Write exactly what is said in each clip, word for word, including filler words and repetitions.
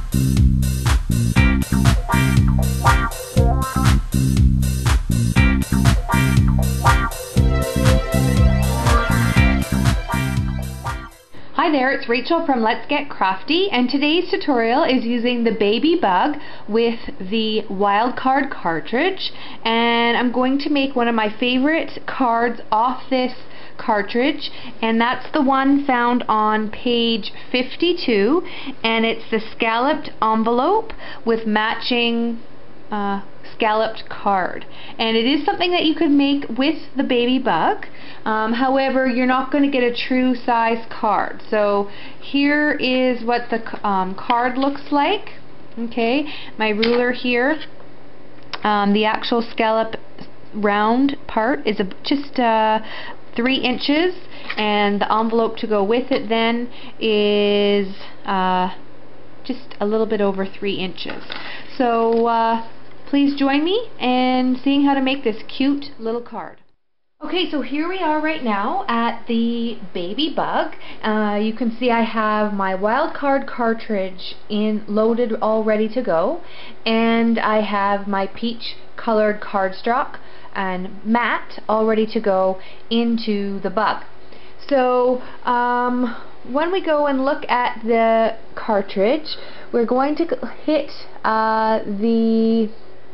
Hi there, it's Rachel from Let's Get Crafty, and today's tutorial is using the baby bug with the wild card cartridge, and I'm going to make one of my favorite cards off this cartridge, and that's the one found on page fifty-two, and it's the scalloped envelope with matching uh, scalloped card, and it is something that you could make with the baby bug. Um, however, you're not going to get a true size card. So here is what the um, card looks like. Okay, my ruler here. Um, the actual scallop round part is a, just uh, three inches, and the envelope to go with it then is uh, just a little bit over three inches. So uh, please join me in seeing how to make this cute little card. Okay, so here we are right now at the baby bug. Uh, you can see I have my wild card cartridge in loaded, all ready to go, and I have my peach colored cardstock and mat all ready to go into the bug. So um, when we go and look at the cartridge, we're going to hit uh, the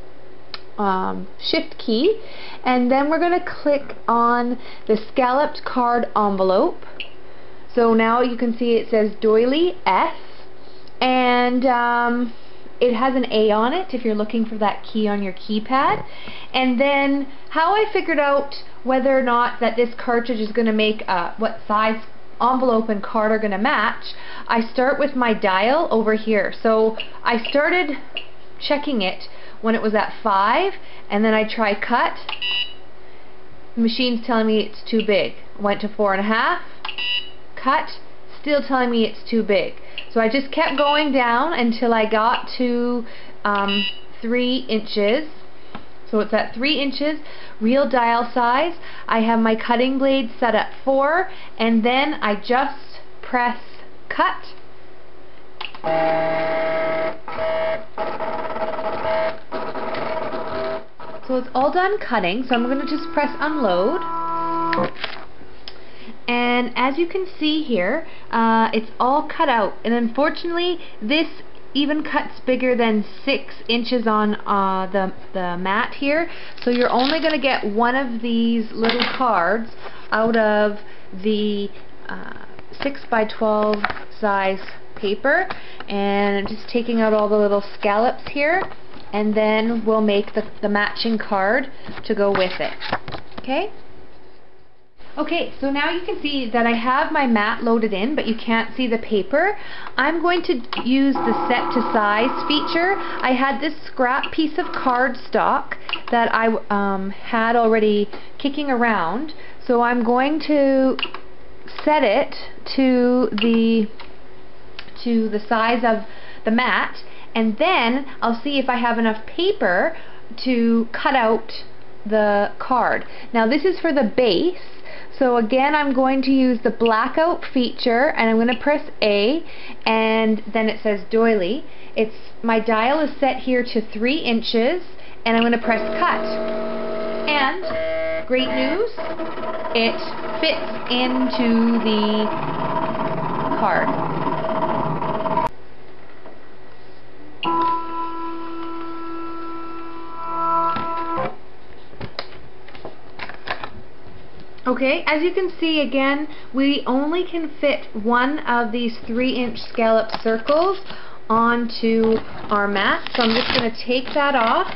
Um, shift key, and then we're going to click on the scalloped card envelope. So now you can see it says doily S, and um, it has an A on it if you're looking for that key on your keypad. And then how I figured out whether or not that this cartridge is going to make uh, what size envelope and card are going to match, I start with my dial over here. So I started checking it when it was at five, and then I try cut. The machine's telling me it's too big. Went to four and a half, cut, still telling me it's too big. So I just kept going down until I got to um, three inches. So it's at three inches, real dial size. I have my cutting blade set at four, and then I just press cut. So it's all done cutting, so I'm going to just press unload. And as you can see here, uh, it's all cut out. And unfortunately, this even cuts bigger than six inches on uh, the, the mat here. So you're only going to get one of these little cards out of the uh, six by twelve size paper. And I'm just taking out all the little scallops here, and then we'll make the, the matching card to go with it. Okay? Okay, so now you can see that I have my mat loaded in, but you can't see the paper. I'm going to use the set to size feature. I had this scrap piece of cardstock that I um, had already kicking around, so I'm going to set it to the to the size of the mat, and then I'll see if I have enough paper to cut out the card. Now this is for the base, so again I'm going to use the blackout feature, and I'm going to press A, and then it says doily. It's my dial is set here to three inches, and I'm going to press cut. And great news, it fits into the card. Okay, as you can see, again, we only can fit one of these three inch scallop circles onto our mat, so I'm just going to take that off.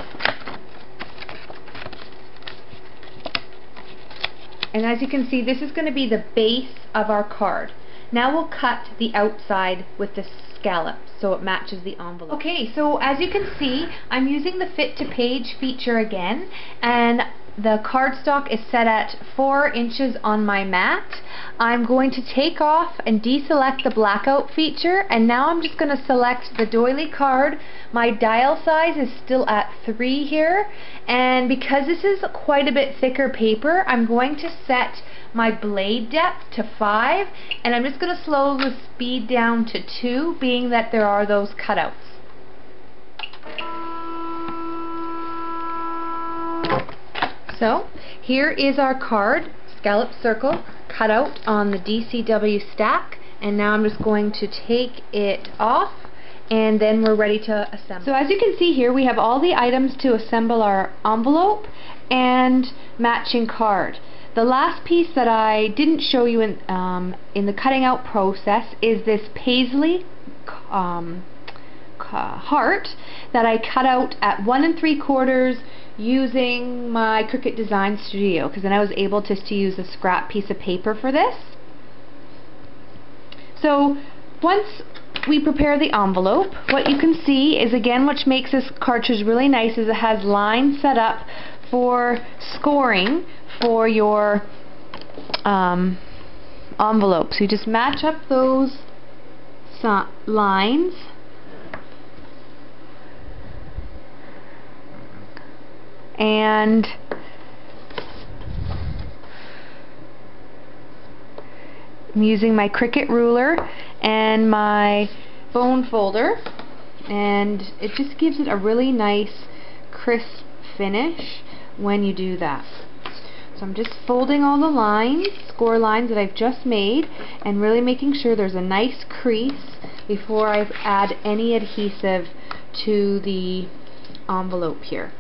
And as you can see, this is going to be the base of our card. Now we'll cut the outside with the scallop so it matches the envelope. Okay, so as you can see, I'm using the fit to page feature again, and the cardstock is set at four inches on my mat. I'm going to take off and deselect the blackout feature, and now I'm just going to select the doily card. My dial size is still at three here, and because this is quite a bit thicker paper, I'm going to set my blade depth to five, and I'm just going to slow the speed down to two, being that there are those cutouts. So here is our card, scallop circle, cut out on the D C W stack, and now I'm just going to take it off, and then we're ready to assemble. So as you can see here, we have all the items to assemble our envelope and matching card. The last piece that I didn't show you in, um, in the cutting out process is this paisley um, heart that I cut out at one and three quarters using my Cricut Design Studio, because then I was able just to use a scrap piece of paper for this. So once we prepare the envelope, what you can see is, again, what makes this cartridge really nice is it has lines set up for scoring for your um, envelope. So you just match up those so lines and I'm using my Cricut ruler and my bone folder, and it just gives it a really nice crisp finish when you do that. So I'm just folding all the lines, score lines that I've just made, and really making sure there's a nice crease before I add any adhesive to the envelope here.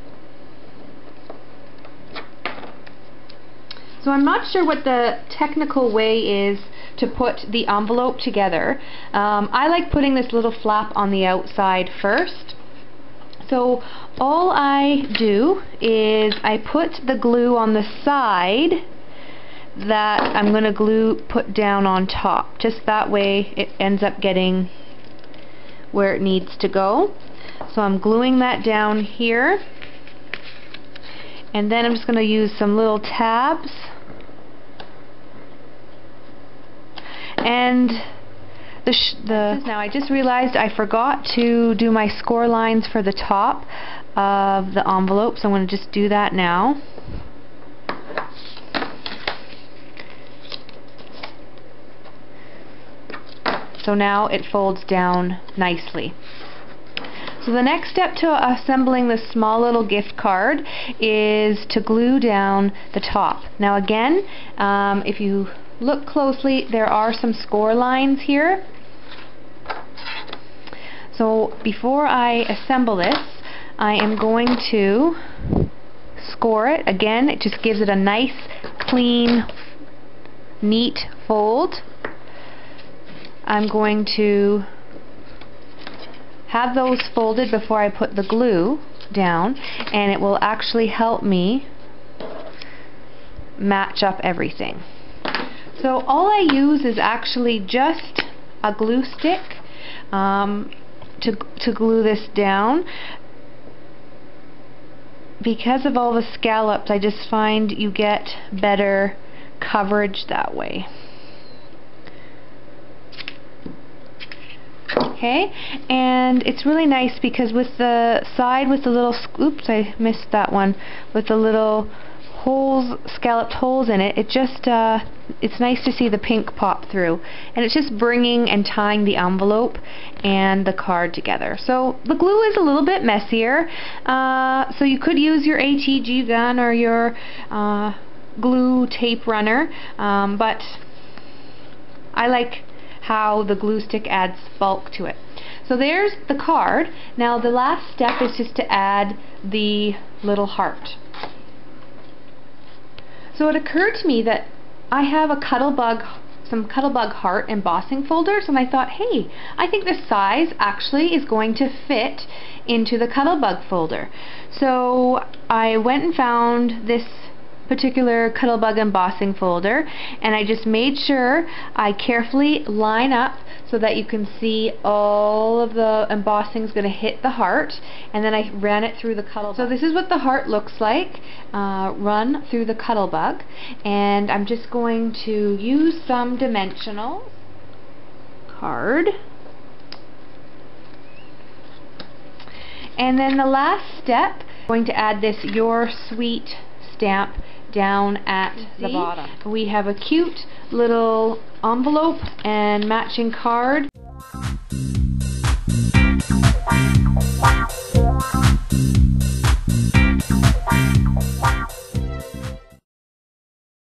So I'm not sure what the technical way is to put the envelope together. Um, I like putting this little flap on the outside first. So all I do is I put the glue on the side that I'm going to glue put down on top. Just that way it ends up getting where it needs to go. So I'm gluing that down here, and then I'm just going to use some little tabs. And the, sh the now I just realized I forgot to do my score lines for the top of the envelope, so I'm going to just do that now. So now it folds down nicely. So the next step to assembling this small little gift card is to glue down the top. Now again, um, if you look closely, there are some score lines here. So before I assemble this, I am going to score it. Again, it just gives it a nice, clean, neat fold. I'm going to have those folded before I put the glue down, and it will actually help me match up everything. So all I use is actually just a glue stick um, to, to glue this down. Because of all the scallops, I just find you get better coverage that way. Okay, and it's really nice because with the side with the little, oops, I missed that one, with the little holes, scalloped holes in it, it just, uh, it's nice to see the pink pop through, and it's just bringing and tying the envelope and the card together. So the glue is a little bit messier, uh, so you could use your A T G gun or your uh, glue tape runner, um, but I like how the glue stick adds bulk to it. So there's the card. Now the last step is just to add the little heart. So it occurred to me that I have a Cuttlebug, some Cuttlebug heart embossing folders, and I thought, hey, I think this size actually is going to fit into the Cuttlebug folder. So I went and found this particular Cuttlebug embossing folder, and I just made sure I carefully line up so that you can see all of the embossing is going to hit the heart, and then I ran it through the Cuttlebug. So this is what the heart looks like uh, run through the Cuttlebug, and I'm just going to use some dimensionals card, and then the last step, I'm going to add this Your Sweet stamp down at the bottom. We have a cute little envelope and matching card.